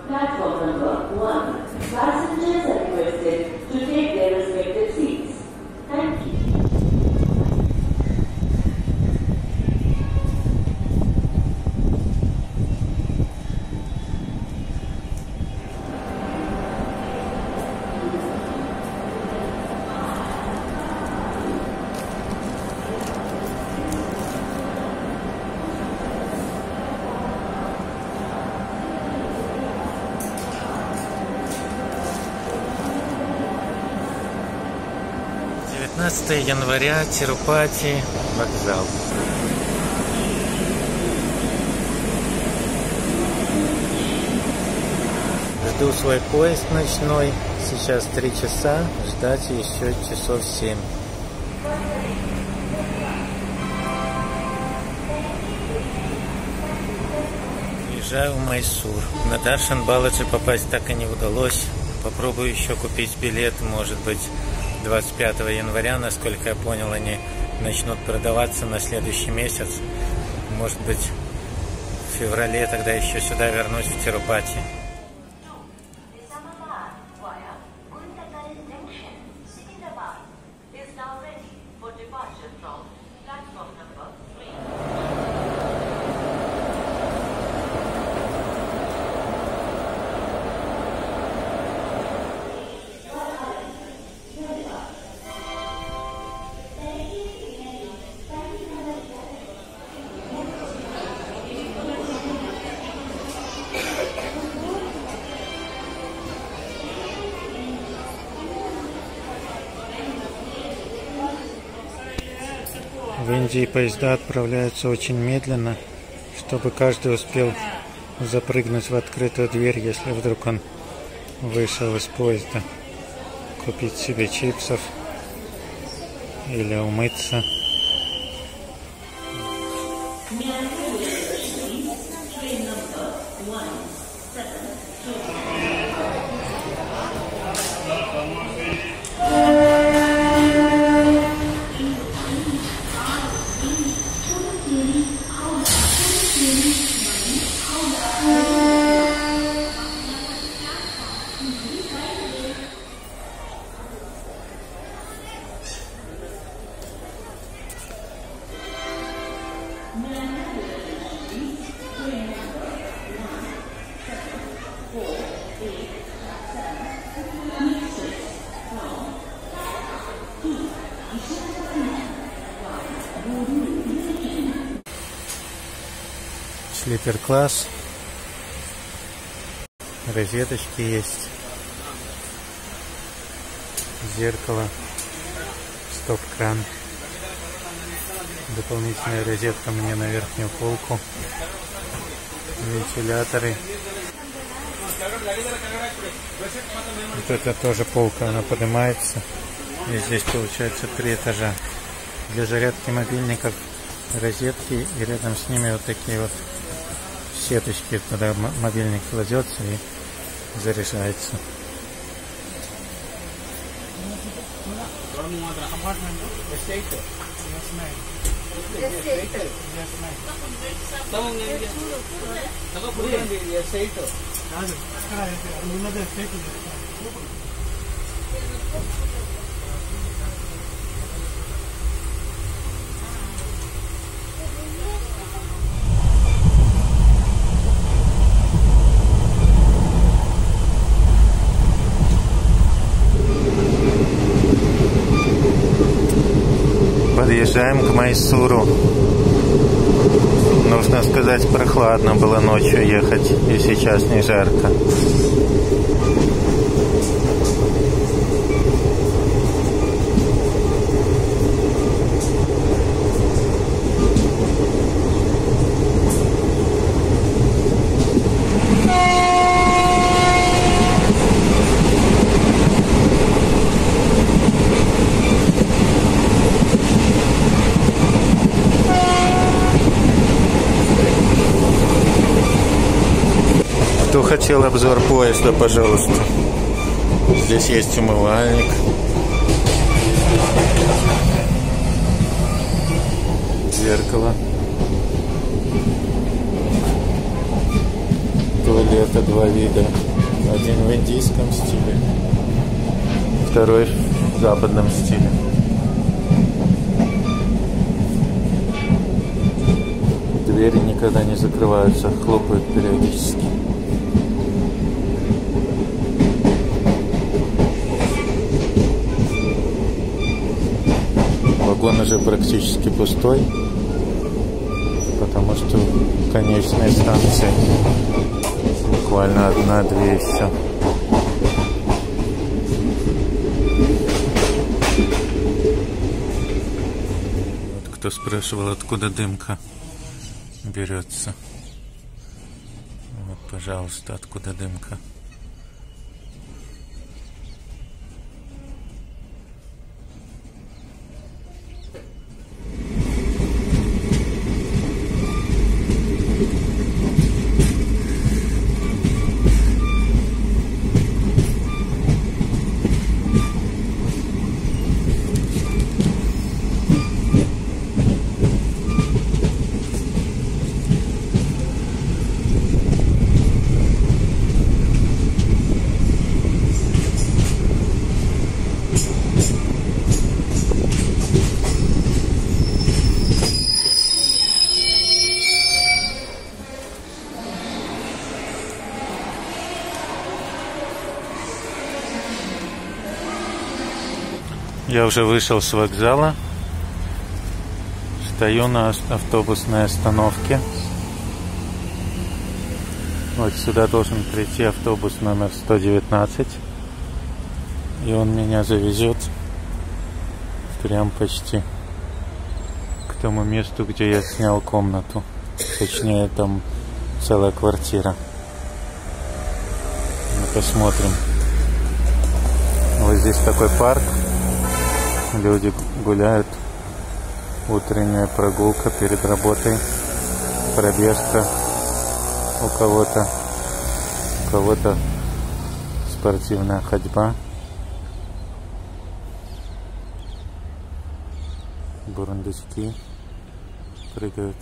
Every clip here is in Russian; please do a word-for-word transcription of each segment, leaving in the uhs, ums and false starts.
Platform number one. Passengers are requested to take their respective seats. Thank you. девятнадцатое января, Тирупати, вокзал. Жду свой поезд ночной. Сейчас три часа, ждать еще часов семь. Приезжаю в Майсур. На Даршан Баладжи попасть так и не удалось. Попробую еще купить билет, может быть, двадцать пятого января, насколько я понял, они начнут продаваться на следующий месяц. Может быть, в феврале тогда еще сюда вернусь, в Тирупати. В Индии поезда отправляются очень медленно, чтобы каждый успел запрыгнуть в открытую дверь, если вдруг он вышел из поезда, купить себе чипсов или умыться. Слипер-класс, розеточки есть, зеркало, стоп-кран, дополнительная розетка мне на верхнюю полку, вентиляторы. Вот это тоже полка, она поднимается, и здесь получается три этажа. Для зарядки мобильников розетки, и рядом с ними вот такие вот сеточки, туда мобильник кладется и заряжается. Подъезжаем к Майсуру. Нужно сказать, прохладно было ночью ехать, и сейчас не жарко. Кто хотел обзор поезда, пожалуйста. Здесь есть умывальник. Зеркало. туалета два вида. Один в индийском стиле, второй в западном стиле. Двери никогда не закрываются, хлопают периодически. Вагон уже практически пустой, потому что конечные станции буквально одна-две и все. Вот кто спрашивал, откуда дымка берется. Вот, пожалуйста, откуда дымка. Я уже вышел с вокзала, стою на автобусной остановке. Вот сюда должен прийти автобус номер сто девятнадцать, и он меня завезет прям почти к тому месту, где я снял комнату. Точнее, там целая квартира. Ну, посмотрим. Вот здесь такой парк. Люди гуляют. Утренняя прогулка перед работой. Пробежка у кого-то. У кого-то спортивная ходьба. Бурундучки прыгают.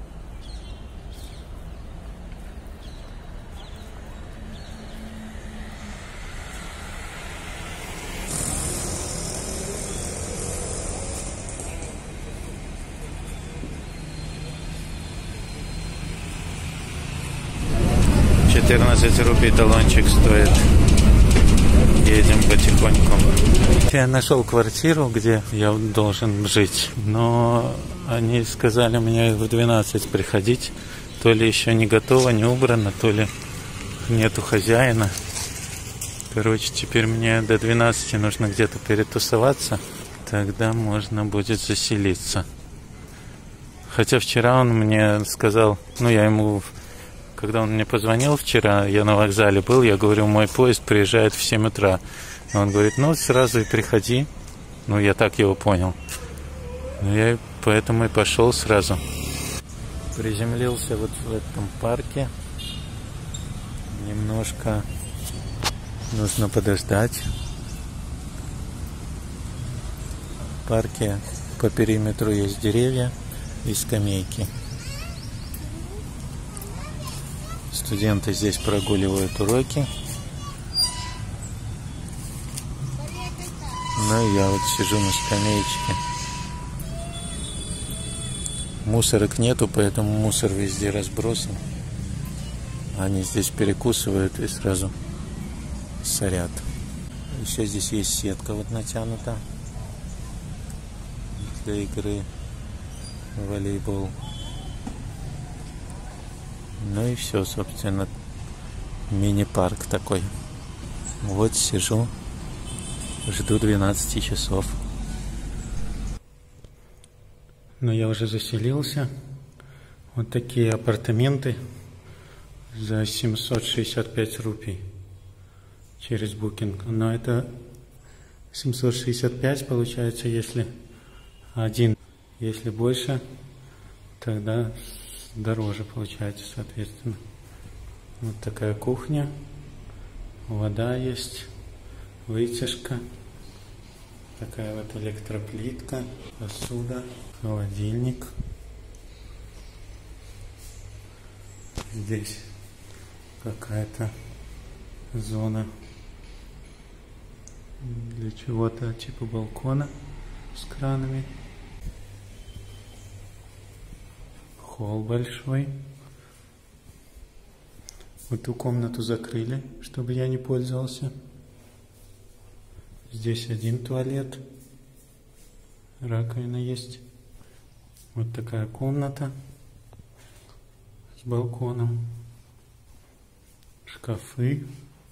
четырнадцать рупий талончик стоит. Едем потихоньку. Я нашел квартиру, где я должен жить, но они сказали мне в двенадцать приходить. То ли еще не готово, не убрано, то ли нету хозяина. Короче, теперь мне до двенадцати нужно где-то перетусоваться. Тогда можно будет заселиться. Хотя вчера он мне сказал, ну я ему... Когда он мне позвонил вчера, я на вокзале был, я говорю, мой поезд приезжает в семь утра. Он говорит, ну сразу и приходи. Ну я так его понял. Ну, я поэтому и пошел сразу. Приземлился вот в этом парке. Немножко нужно подождать. В парке по периметру есть деревья и скамейки. Студенты здесь прогуливают уроки. Ну и я вот сижу на скамеечке. Мусорок нету, поэтому мусор везде разбросан. Они здесь перекусывают и сразу сорят. Еще здесь есть сетка вот натянута для игры в волейбол. Ну и все, собственно, мини-парк такой. Вот сижу, жду двенадцати часов. Но я уже заселился. Вот такие апартаменты за семьсот шестьдесят пять рупий через букинг. Но это семьсот шестьдесят пять получается, если один. Если больше, тогда дороже получается, соответственно. Вот такая кухня. Вода есть. Вытяжка. Такая вот электроплитка. Посуда. Холодильник. Здесь какая-то зона для чего-то типа балкона с кранами. Холл большой. Вот эту комнату закрыли, чтобы я не пользовался. Здесь один туалет. Раковина есть. Вот такая комната с балконом. Шкафы.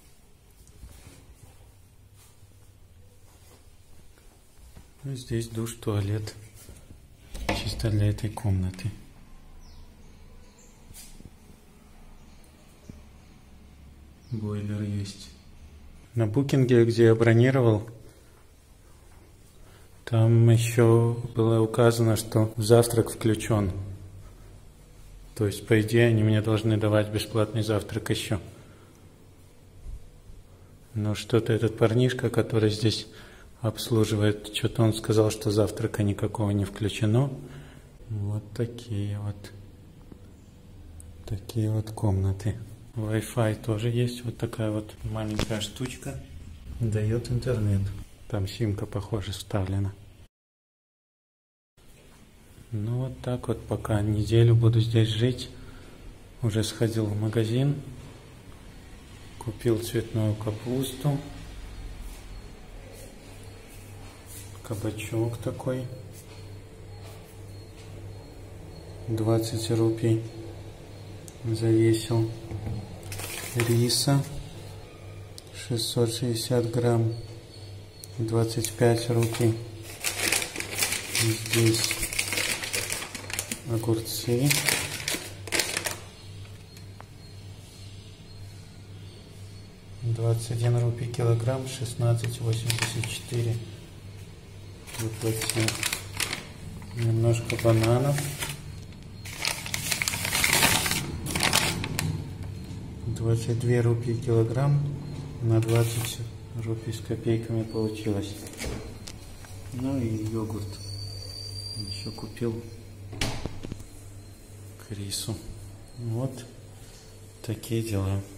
И здесь душ, туалет. Чисто для этой комнаты. Бойлер есть. На букинге, где я бронировал, там еще было указано, что завтрак включен. То есть, по идее, они мне должны давать бесплатный завтрак еще. Но что-то этот парнишка, который здесь обслуживает, что-то он сказал, что завтрака никакого не включено. Вот такие вот. Такие вот комнаты. Wi-Fi тоже есть. Вот такая вот маленькая штучка. Дает интернет. Там симка, похоже, вставлена. Ну вот так вот, пока неделю буду здесь жить. Уже сходил в магазин. Купил цветную капусту. Кабачок такой. двадцать рупий. Завесил. Риса. шестьсот шестьдесят грамм. двадцать пять рупий. Здесь огурцы. двадцать один рупий килограмм. шестнадцать восемьдесят четыре. Заплатил. Немножко бананов. двадцать две рупии килограмм. На двадцать рупий с копейками получилось. Ну и йогурт. Еще купил к рису. Вот такие дела.